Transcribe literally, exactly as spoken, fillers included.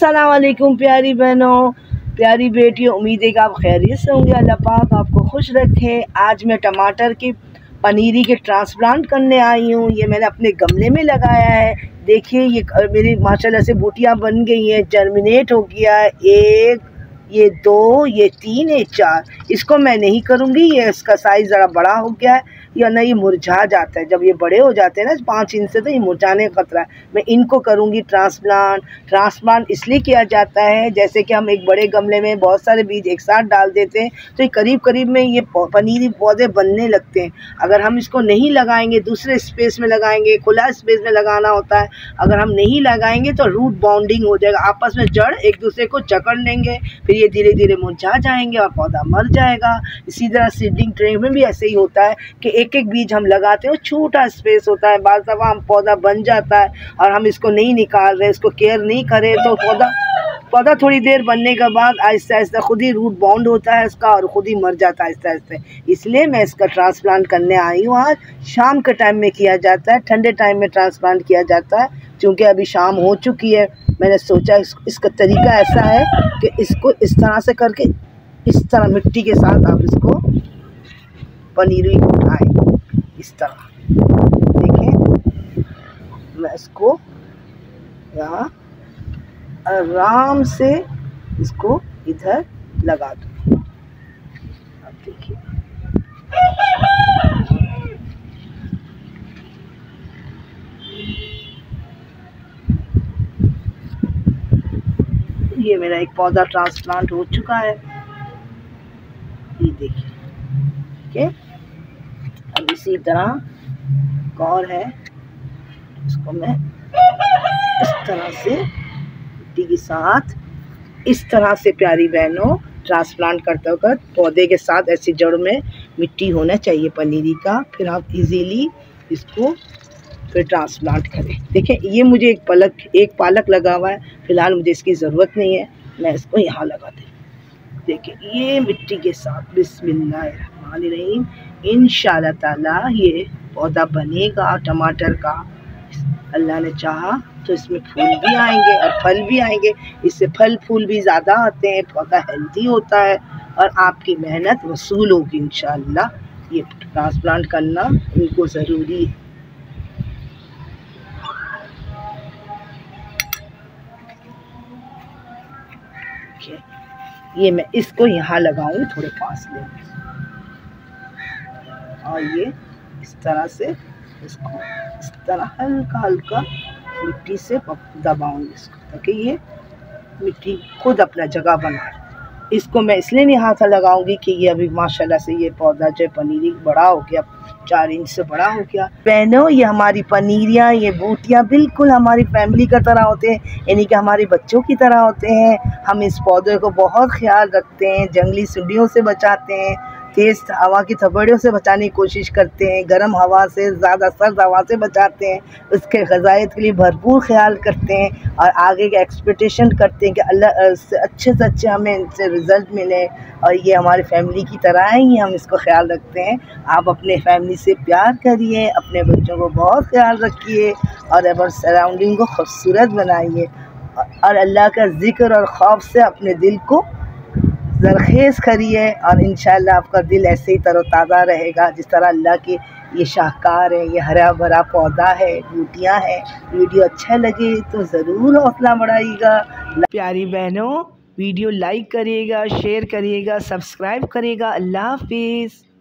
अस्सलाम वालेकुम प्यारी बहनों, प्यारी बेटियों, उम्मीद है कि आप खैरियत से होंगे। अल्लाह पाक आपको खुश रखे। आज मैं टमाटर की पनीरी के ट्रांसप्लांट करने आई हूँ। ये मैंने अपने गमले में लगाया है। देखिए ये मेरी माशाल्लाह से बूटियाँ बन गई हैं, जर्मिनेट हो गया है। एक, ये दो, ये तीन, ये चार। इसको मैं नहीं करूँगी, ये इसका साइज़ ज़रा बड़ा हो गया है या ना ये मुरझा जाता है। जब ये बड़े हो जाते हैं ना पाँच इंच से, तो ये मुरझाने का खतरा है। मैं इनको करूँगी ट्रांसप्लांट। ट्रांसप्लांट इसलिए किया जाता है, जैसे कि हम एक बड़े गमले में बहुत सारे बीज एक साथ डाल देते हैं तो ये करीब करीब में ये पनीरी पौधे बनने लगते हैं। अगर हम इसको नहीं लगाएंगे, दूसरे स्पेस में लगाएंगे, खुला स्पेस में लगाना होता है। अगर हम नहीं लगाएंगे तो रूट बाउंडिंग हो जाएगा, आपस में जड़ एक दूसरे को जकड़ लेंगे, फिर ये धीरे धीरे मुरझा जाएंगे और पौधा मर जाएगा। इसी तरह सीडलिंग ट्रे में भी ऐसे ही होता है कि एक एक बीज हम लगाते हैं, छोटा स्पेस होता है, बार दफ़ा हम पौधा बन जाता है और हम इसको नहीं निकाल रहे, इसको केयर नहीं करें तो पौधा पौधा थोड़ी देर बनने के बाद आहिस्ता आहिस्ता खुद ही रूट बाउंड होता है इसका और ख़ुद ही मर जाता है आहिस्ता आहिस्ता। इसलिए मैं इसका ट्रांसप्लांट करने आई हूँ। आज शाम के टाइम में किया जाता है, ठंडे टाइम में ट्रांसप्लांट किया जाता है। क्योंकि अभी शाम हो चुकी है, मैंने सोचा इस, इसका तरीका ऐसा है कि इसको इस तरह से करके, इस तरह मिट्टी के साथ आप इसको पनीरी उठाएं, इस तरह। देखें, मैं इसको यहाँ आराम से इसको इधर लगा दूँ। अब देखिए, ये मेरा एक पौधा ट्रांसप्लांट हो चुका है, ये देखिए। ठीक है, अब इसी तरह एक और है, इसको मैं इस तरह से मिट्टी के साथ, इस तरह से प्यारी बहनों ट्रांसप्लांट करते वक्त पौधे के साथ ऐसी जड़ में मिट्टी होना चाहिए पनीरी का, फिर आप इजीली इसको फिर ट्रांसप्लांट करें। देखें, ये मुझे एक पलक एक पालक लगा हुआ है, फ़िलहाल मुझे इसकी ज़रूरत नहीं है, मैं इसको यहाँ लगा दूँ। देखिए, ये मिट्टी के साथ बिस्मिल्लाहिर्रहमानिर्रहीम इंशाअल्लाह ताला ये पौधा बनेगा टमाटर का। अल्लाह ने चाहा तो इसमें फूल भी आएंगे और फल भी आएंगे। इससे फल फूल भी ज़्यादा आते हैं, पौधा हेल्दी होता है और आपकी मेहनत वसूल होगी इंशाअल्लाह। ये ट्रांसप्लांट करना उनको ज़रूरी है। ये मैं इसको यहाँ लगाऊंगी, थोड़े पास ले, और ये इस तरह से इसको इस तरह हल्का हल्का मिट्टी से दबाऊंगी इसको, ताकि ये मिट्टी खुद अपना जगह बना। इसको मैं इसलिए नहीं हाथ लगाऊंगी कि ये अभी माशाल्लाह से ये पौधा जो पनीरी बड़ा हो गया, चार इंच से बड़ा हो गया। बहनों, ये हमारी पनीरियाँ, ये बूटियाँ बिल्कुल हमारी फैमिली की तरह होते हैं, यानी कि हमारे बच्चों की तरह होते हैं। हम इस पौधे को बहुत ख्याल रखते हैं, जंगली सुंडियों से बचाते हैं, तेज़ हवा की थपड़ियों से बचाने की कोशिश करते हैं, गर्म हवा से, ज़्यादा सर्द हवा से बचाते हैं, उसके ग़िज़ायत के लिए भरपूर ख्याल करते हैं और आगे के एक्सपेक्टेशन करते हैं कि अल्लाह से अच्छे से अच्छे हमें इनसे रिज़ल्ट मिले और ये हमारी फैमिली की तरह ही हम इसको ख्याल रखते हैं। आप अपने फैमिली से प्यार करिए, अपने बच्चों को बहुत ख्याल रखिए और अब सराउंडिंग को खूबसूरत बनाइए और अल्लाह का ज़िक्र और खौफ से अपने दिल को ज़रखेज़ करिए और इंशाअल्लाह आपका दिल ऐसे ही तरोताज़ा रहेगा जिस तरह अल्लाह के ये शाहकार है, ये हरा भरा पौधा है, बूटियाँ हैं। वीडियो अच्छा लगे तो ज़रूर हौसला बढ़ाइएगा। प्यारी बहनों, वीडियो लाइक करिएगा, शेयर करिएगा, सब्सक्राइब करिएगा। अल्लाह हाफिज़।